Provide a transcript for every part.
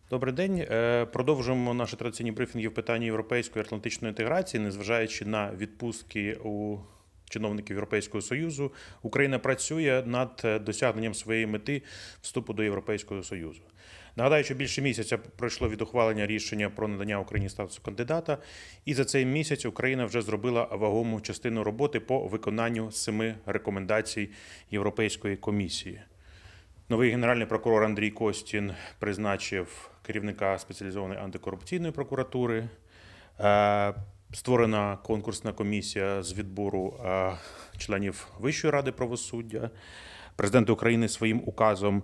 Добрий день. Продовжуємо наші традиційні брифінги в питанні європейської атлантичної інтеграції, незважаючи на відпустки у чиновників Європейського Союзу. Україна працює над досягненням своєї мети вступу до Європейського Союзу. Нагадаю, що більше місяця пройшло від ухвалення рішення про надання Україні статусу кандидата, і за цей місяць Україна вже зробила вагому частину роботи по виконанню 7 рекомендацій Європейської комісії. Новий генеральний прокурор Андрій Костін призначив керівника спеціалізованої антикорупційної прокуратури. Створена конкурсна комісія з відбору членів Вищої ради правосуддя. Президент України своїм указом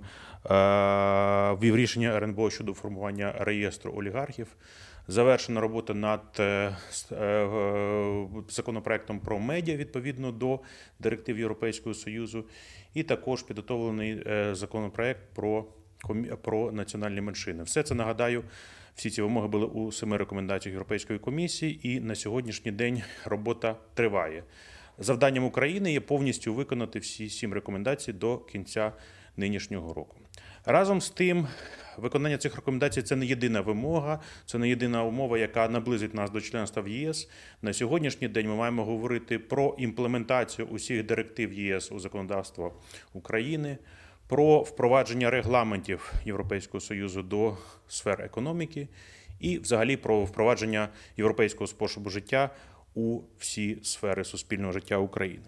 ввів рішення РНБО щодо формування реєстру олігархів. Завершена робота над законопроектом про медіа відповідно до директив Європейського Союзу. І також підготовлений законопроект про національні меншини. Все це, нагадаю, всі ці вимоги були у 7 рекомендаціях Європейської комісії, і на сьогоднішній день робота триває. Завданням України є повністю виконати всі 7 рекомендацій до кінця нинішнього року. Разом з тим, виконання цих рекомендацій – це не єдина вимога, це не єдина умова, яка наблизить нас до членства в ЄС. На сьогоднішній день ми маємо говорити про імплементацію усіх директив ЄС у законодавство України, про впровадження регламентів Європейського Союзу до сфер економіки і взагалі про впровадження європейського способу життя у всі сфери суспільного життя України.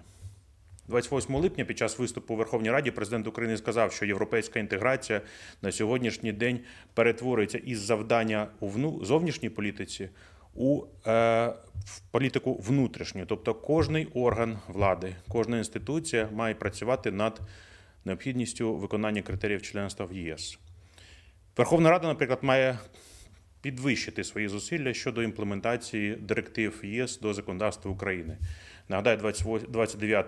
28 липня під час виступу у Верховній Раді президент України сказав, що європейська інтеграція на сьогоднішній день перетворюється із завдання у зовнішній політиці у політику внутрішню. Тобто кожний орган влади, кожна інституція має працювати над необхідністю виконання критеріїв членства в ЄС. Верховна Рада, наприклад, має підвищити свої зусилля щодо імплементації директив ЄС до законодавства України. Нагадаю, 29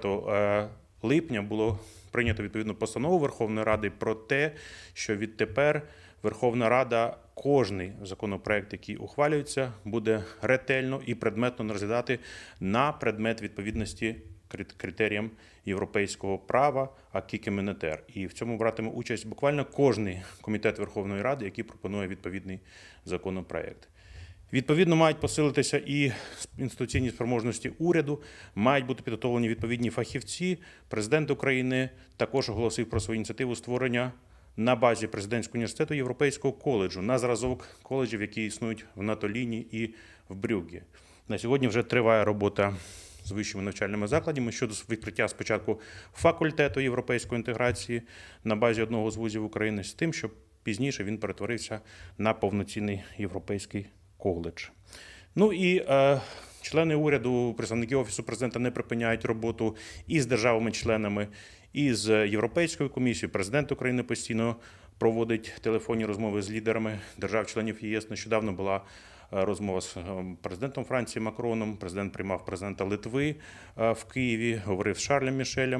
липня було прийнято відповідну постанову Верховної Ради про те, що відтепер Верховна Рада кожний законопроект, який ухвалюється, буде ретельно і предметно розглядати на предмет відповідності критеріям європейського права acquis communautaire. І в цьому братиме участь буквально кожний комітет Верховної Ради, який пропонує відповідний законопроект. Відповідно, мають посилитися і інституційні спроможності уряду, мають бути підготовлені відповідні фахівці. Президент України також оголосив про свою ініціативу створення на базі Президентського університету Європейського коледжу на зразок коледжів, які існують в Натоліні і в Брюгге. На сьогодні вже триває робота з вищими навчальними закладами щодо відкриття спочатку факультету європейської інтеграції на базі одного з вузів України з тим, щоб пізніше він перетворився на повноцінний європейський коледж. Ну і члени уряду, представники Офісу президента не припиняють роботу і з державами-членами, і з Європейською комісією. Президент України постійно проводить телефонні розмови з лідерами держав-членів ЄС. Нещодавно була розмова з президентом Франції Макроном, президент приймав президента Литви в Києві, говорив з Шарлем Мішелем.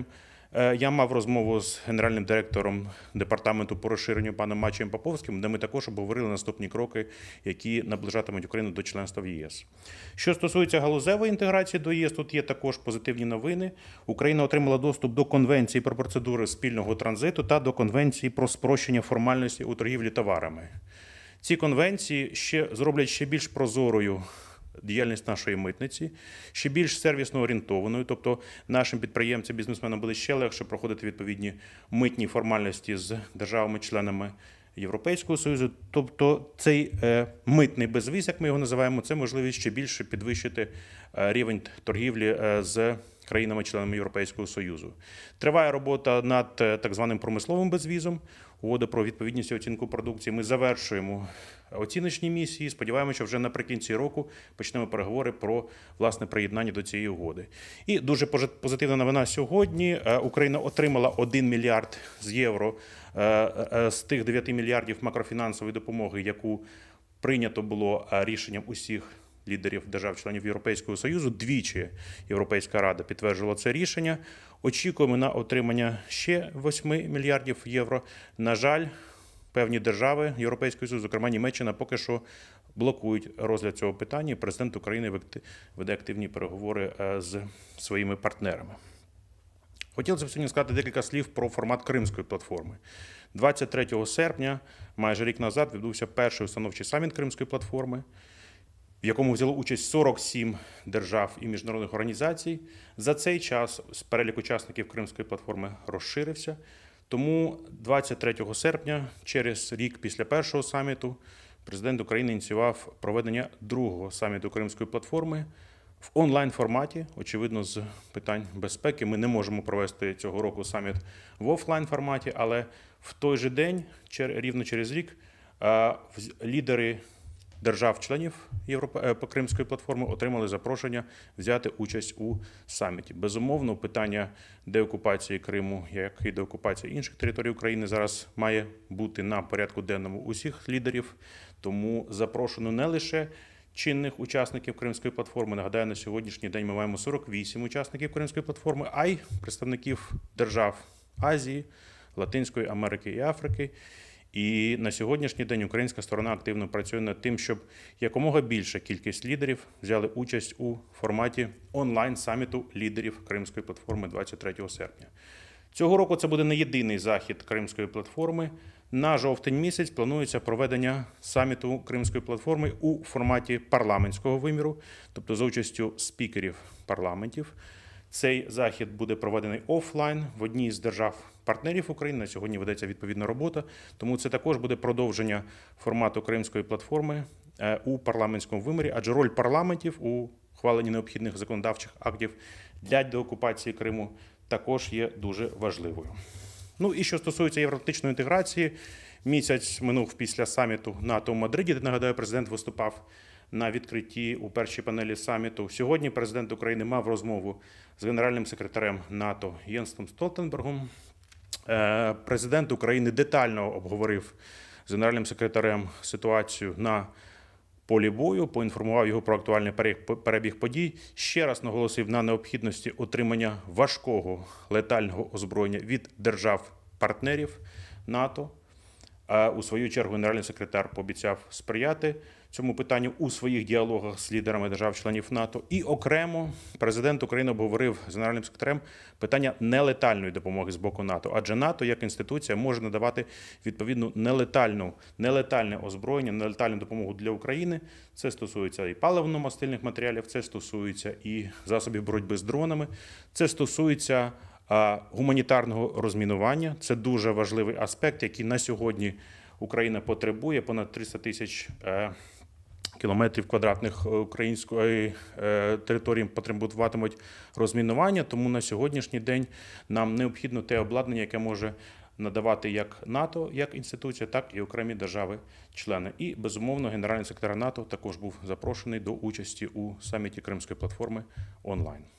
Я мав розмову з генеральним директором департаменту по розширенню паном Мачієм Поповським, де ми також обговорили наступні кроки, які наближатимуть Україну до членства в ЄС. Що стосується галузевої інтеграції до ЄС, тут є також позитивні новини. Україна отримала доступ до Конвенції про процедури спільного транзиту та до Конвенції про спрощення формальності у торгівлі товарами. Ці конвенції зроблять ще більш прозорою діяльність нашої митниці, ще більш сервісно орієнтованою, тобто нашим підприємцям, бізнесменам буде ще легше проходити відповідні митні формальності з державами-членами Європейського Союзу. Тобто цей митний безвіз, як ми його називаємо, це можливість ще більше підвищити рівень торгівлі з країнами-членами Європейського Союзу. Триває робота над так званим промисловим безвізом, угода про відповідність і оцінку продукції. Ми завершуємо оціночні місії. Сподіваємося, що вже наприкінці року почнемо переговори про власне приєднання до цієї угоди. І дуже позитивна новина сьогодні. Україна отримала 1 мільярд євро з тих 9 мільярдів макрофінансової допомоги, яку прийнято було рішенням усіх лідерів держав-членів Європейського Союзу. Двічі Європейська Рада підтверджувала це рішення. Очікуємо на отримання ще 8 мільярдів євро. На жаль, певні держави Європейського Союзу, зокрема Німеччина, поки що блокують розгляд цього питання. Президент України веде активні переговори з своїми партнерами. Хотілося б сьогодні сказати декілька слів про формат Кримської платформи. 23 серпня, майже рік назад, відбувся перший установчий саміт Кримської платформи, в якому взяло участь 47 держав і міжнародних організацій. За цей час перелік учасників Кримської платформи розширився. Тому 23 серпня, через рік після першого саміту, президент України ініціював проведення другого саміту Кримської платформи в онлайн-форматі. Очевидно, з питань безпеки ми не можемо провести цього року саміт в офлайн-форматі, але в той же день, рівно через рік, лідери держав-членів Кримської платформи отримали запрошення взяти участь у саміті. Безумовно, питання деокупації Криму, як і деокупації інших територій України, зараз має бути на порядку денному усіх лідерів. Тому запрошено не лише чинних учасників Кримської платформи. Нагадаю, на сьогоднішній день ми маємо 48 учасників Кримської платформи, а й представників держав Азії, Латинської Америки і Африки. І на сьогоднішній день українська сторона активно працює над тим, щоб якомога більша кількість лідерів взяли участь у форматі онлайн-саміту лідерів Кримської платформи 23 серпня. Цього року це буде не єдиний захід Кримської платформи. На жовтень місяць планується проведення саміту Кримської платформи у форматі парламентського виміру, тобто за участю спікерів парламентів. Цей захід буде проведений офлайн в одній з держав-партнерів України. На сьогодні ведеться відповідна робота, тому це також буде продовження формату Кримської платформи у парламентському вимірі, адже роль парламентів у ухваленні необхідних законодавчих актів для деокупації Криму також є дуже важливою. Ну і що стосується євроатлантичної інтеграції, місяць минув після саміту НАТО в Мадриді, де, нагадаю, президент виступав на відкритті у першій панелі саміту. Сьогодні президент України мав розмову з генеральним секретарем НАТО Єнсом Столтенбергом. Президент України детально обговорив з генеральним секретарем ситуацію на полі бою, поінформував його про актуальний перебіг подій, ще раз наголосив на необхідності отримання важкого летального озброєння від держав-партнерів НАТО. У свою чергу генеральний секретар пообіцяв сприяти цьому питанню у своїх діалогах з лідерами держав-членів НАТО. І окремо президент України обговорив з генеральним секретарем питання нелетальної допомоги з боку НАТО. Адже НАТО, як інституція, може надавати відповідну нелетальне озброєння, нелетальну допомогу для України. Це стосується і паливно-мастильних матеріалів, це стосується і засобів боротьби з дронами, це стосується гуманітарного розмінування. Це дуже важливий аспект, який на сьогодні Україна потребує. Понад 300 тисяч кілометрів квадратних української території потребуватимуть розмінування. Тому на сьогоднішній день нам необхідно те обладнання, яке може надавати як НАТО, як інституція, так і окремі держави-члени. І, безумовно, генеральний секретар НАТО також був запрошений до участі у саміті Кримської платформи онлайн.